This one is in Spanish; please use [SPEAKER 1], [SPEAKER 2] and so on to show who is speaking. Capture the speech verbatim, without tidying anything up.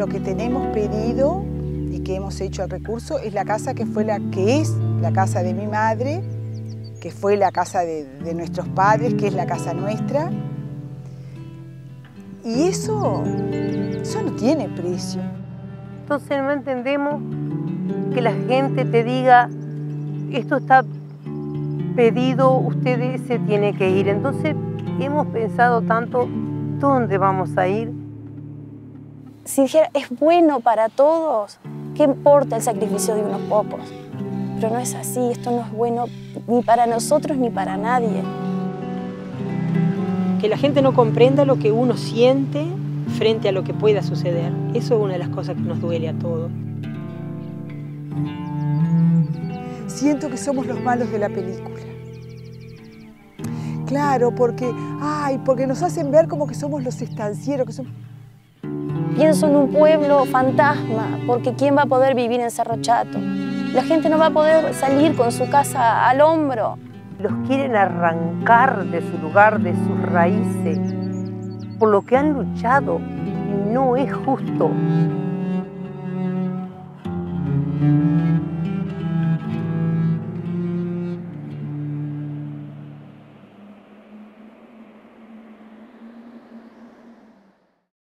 [SPEAKER 1] lo que tenemos pedido y que hemos hecho el recurso es la casa que fue la que es la casa de mi madre, que fue la casa de, de nuestros padres, que es la casa nuestra. Y eso, eso no tiene precio.
[SPEAKER 2] Entonces no entendemos que la gente te diga, esto está pedido, usted se tiene que ir. Entonces hemos pensado tanto, ¿dónde vamos a ir?
[SPEAKER 3] Si dijera, es bueno para todos, ¿qué importa el sacrificio de unos pocos? Pero no es así, esto no es bueno ni para nosotros ni para nadie.
[SPEAKER 4] Que la gente no comprenda lo que uno siente frente a lo que pueda suceder. Eso es una de las cosas que nos duele a todos.
[SPEAKER 1] Siento que somos los malos de la película. Claro, porque, ay, porque nos hacen ver como que somos los estancieros, que somos...
[SPEAKER 3] Pienso en un pueblo fantasma, porque ¿quién va a poder vivir en Cerro Chato? La gente no va a poder salir con su casa al hombro.
[SPEAKER 2] Los quieren arrancar de su lugar, de sus raíces, por lo que han luchado, y no es justo.